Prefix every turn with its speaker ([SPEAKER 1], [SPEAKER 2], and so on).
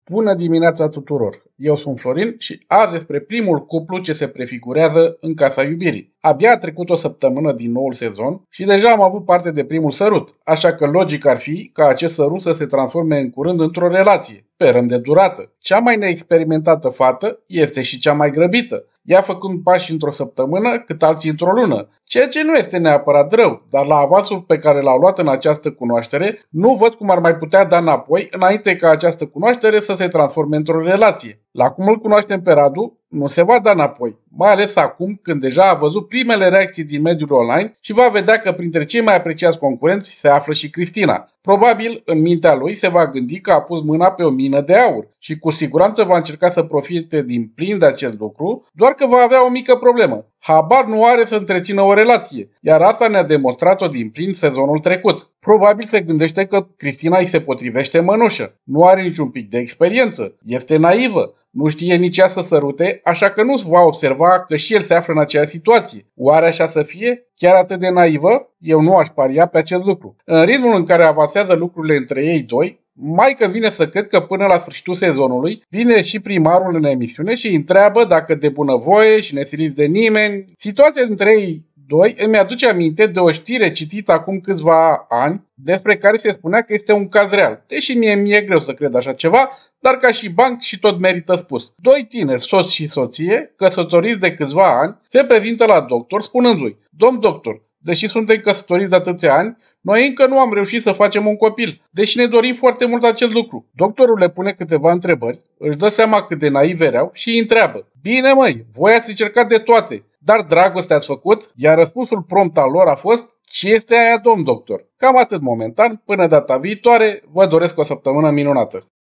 [SPEAKER 1] Bună dimineața tuturor! Eu sunt Florin și azi despre primul cuplu ce se prefigurează în Casa Iubirii. Abia a trecut o săptămână din noul sezon și deja am avut parte de primul sărut, așa că logic ar fi ca acest sărut să se transforme în curând într-o relație, pe rând de durată. Cea mai neexperimentată fată este și cea mai grăbită, ea făcând pași într-o săptămână cât alții într-o lună, ceea ce nu este neapărat rău, dar la avansul pe care l-au luat în această cunoaștere, nu văd cum ar mai putea da înapoi înainte ca această cunoaștere să se transforme într-o relație. La cum îl cunoaștem pe Radu, nu se va da înapoi, mai ales acum când deja a văzut primele reacții din mediul online și va vedea că printre cei mai apreciați concurenți se află și Cristina. Probabil, în mintea lui se va gândi că a pus mâna pe o mină de aur și cu siguranță va încerca să profite din plin de acest lucru, doar că va avea o mică problemă. Habar nu are să întrețină o relație, iar asta ne-a demonstrat-o din plin sezonul trecut. Probabil se gândește că Cristina îi se potrivește mănușă, nu are niciun pic de experiență, este naivă, nu știe nici ea să sărute, așa că nu va observa că și el se află în aceeași situație. Oare așa să fie? Chiar atât de naivă? Eu nu aș paria pe acest lucru. În ritmul în care avansează lucrurile între ei doi, mai că vine să cred că până la sfârșitul sezonului vine și primarul în emisiune și îi întreabă dacă de bunăvoie și nesiliți de nimeni. Situația dintre ei doi îmi aduce aminte de o știre citită acum câțiva ani despre care se spunea că este un caz real. Deși mi-e greu să cred așa ceva, dar ca și banc și tot merită spus. Doi tineri, soț și soție, căsătoriți de câțiva ani, se prezintă la doctor spunându-i: Domn doctor, deși suntem căsătoriți de atâția ani, noi încă nu am reușit să facem un copil, deși ne dorim foarte mult acest lucru. Doctorul le pune câteva întrebări, își dă seama cât de naivi erau și îi întreabă: Bine măi, voi ați încercat de toate, dar dragoste ați făcut? Iar răspunsul prompt al lor a fost: ce este aia, domn doctor? Cam atât momentan, până data viitoare, vă doresc o săptămână minunată.